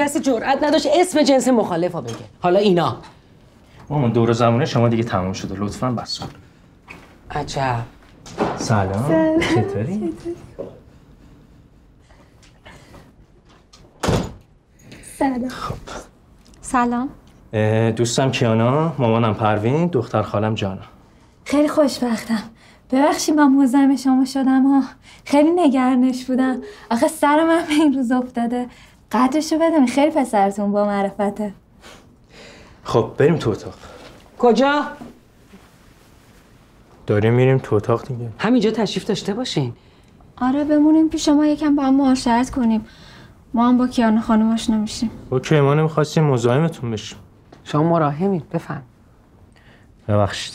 کسی جرئت نداشت اسم جنس مخالف رو بگه. حالا اینا مامان دور زمونه شما دیگه تموم شده، لطفاً بس کن. عجب. سلام. چطوری؟ سلام. خب سلام. دوستم کیانا، مامانم پروین، دختر خالم جانا. خیلی خوشبختم. ببخشید من مزاحم شما شدم ها. خیلی نگرانش بودم. آخه سر من به این روز افتاده. قدرشو بدونی خیلی پسرتون با معرفته. خب بریم تو اتاق. کجا؟ داریم میریم تو اتاق دیگه. همینجا تشریف داشته باشین. آره بمونیم پیش ما یکم با هم معاشرت کنیم. ما هم با کیانا خانم آشنا میشیم. اوکی، ما نمیخواستیم مزاحمتون بشیم. شما مراهمید، بفهم. ببخشید.